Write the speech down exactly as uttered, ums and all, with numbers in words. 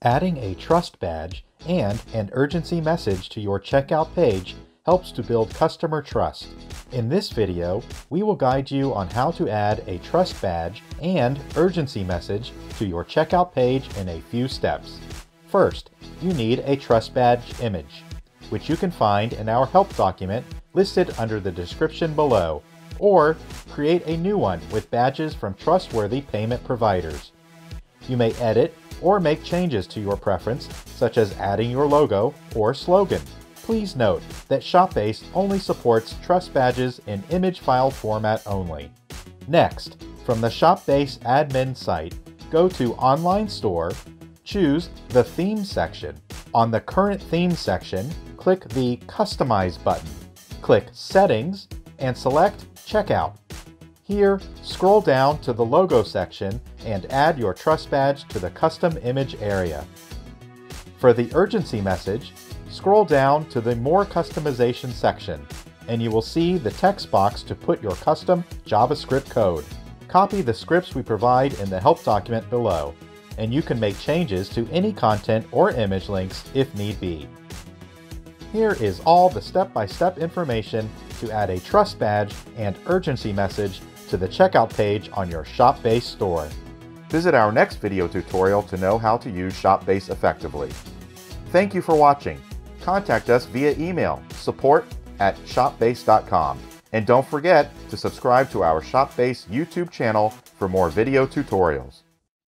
Adding a trust badge and an urgency message to your checkout page helps to build customer trust. In this video, we will guide you on how to add a trust badge and urgency message to your checkout page in a few steps. First, you need a trust badge image, which you can find in our help document listed under the description below, or create a new one with badges from trustworthy payment providers. You may edit or make changes to your preference, such as adding your logo or slogan. Please note that ShopBase only supports trust badges in image file format only. Next, from the ShopBase admin site, go to Online Store, choose the Theme section. On the Current Theme section, click the Customize button. Click Settings and select Checkout. Here, scroll down to the Logo section and add your trust badge to the custom image area. For the urgency message, scroll down to the More Customization section, and you will see the text box to put your custom JavaScript code. Copy the scripts we provide in the help document below, and you can make changes to any content or image links if need be. Here is all the step-by-step information to add a trust badge and urgency message to the checkout page on your ShopBase store. Visit our next video tutorial to know how to use ShopBase effectively. Thank you for watching. Contact us via email, support at shopbase dot com. And don't forget to subscribe to our ShopBase YouTube channel for more video tutorials.